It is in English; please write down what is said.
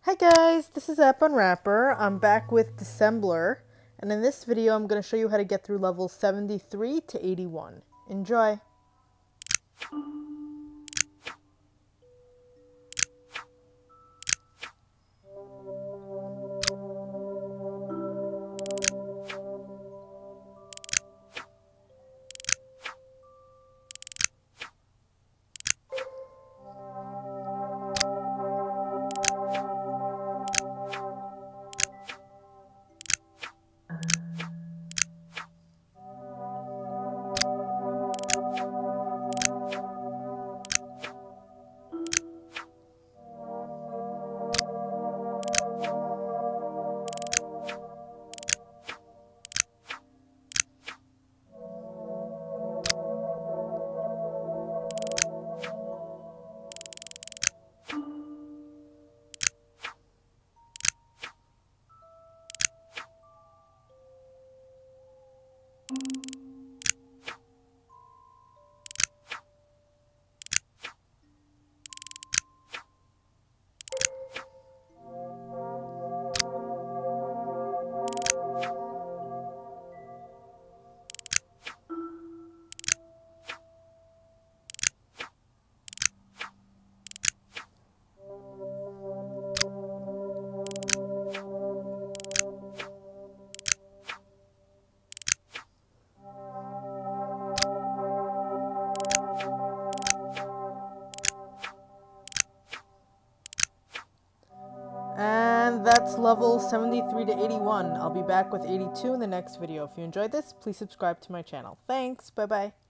Hi guys, this is App Unwrapper. I'm back with Dissembler, and in this video I'm going to show you how to get through levels 73 to 81. Enjoy! And that's level 73 to 81. I'll be back with 82 in the next video. If you enjoyed this, please subscribe to my channel. Thanks, bye-bye.